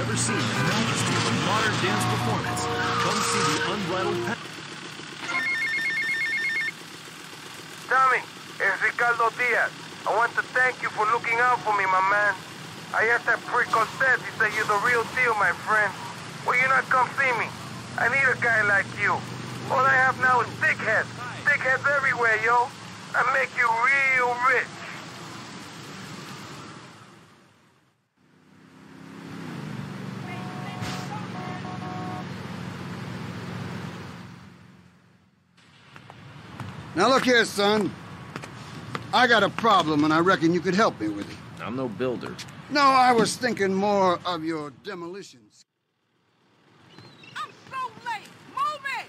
never seen the majesty of a modern dance performance, come see the unbridled Tommy, it's Ricardo Diaz. I want to thank you for looking out for me, my man. I asked that prick Cortez, he said you're the real deal, my friend. Will you not come see me? I need a guy like you. All I have now is dickheads. Dickheads everywhere, yo. I make you real rich. Now look here, son. I got a problem, and I reckon you could help me with it. I'm no builder. No, I was thinking more of your demolitions. I'm so late! Move it!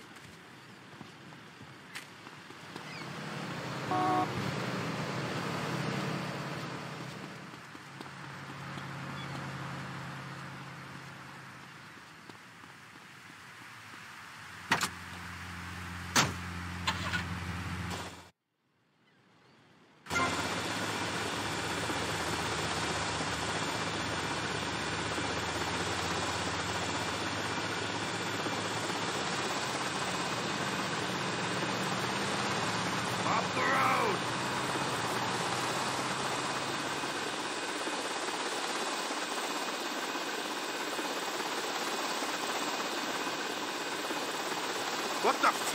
Off the road! What the f...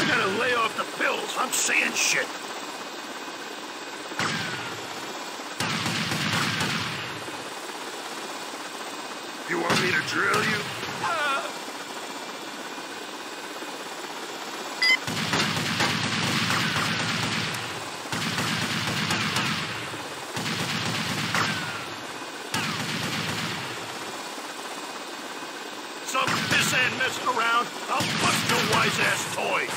gotta lay off the pills. I'm seeing shit. You want me to drill you? Some pissant messing around, I'll bust your wise-ass toy.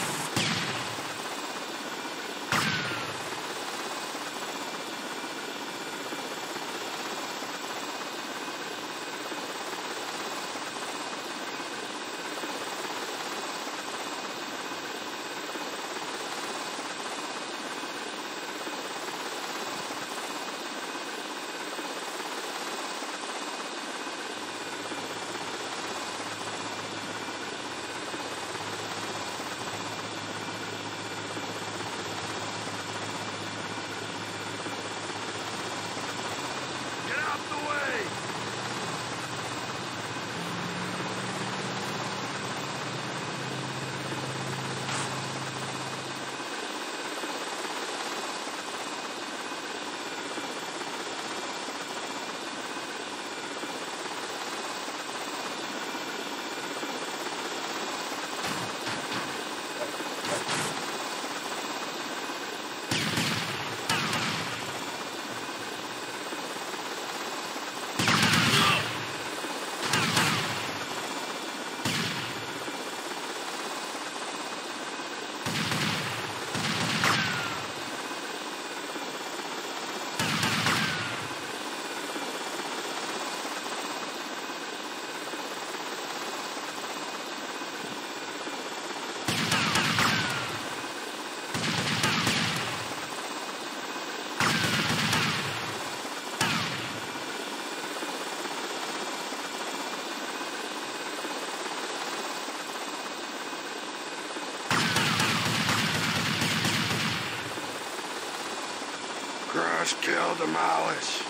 Crush, kill, demolish.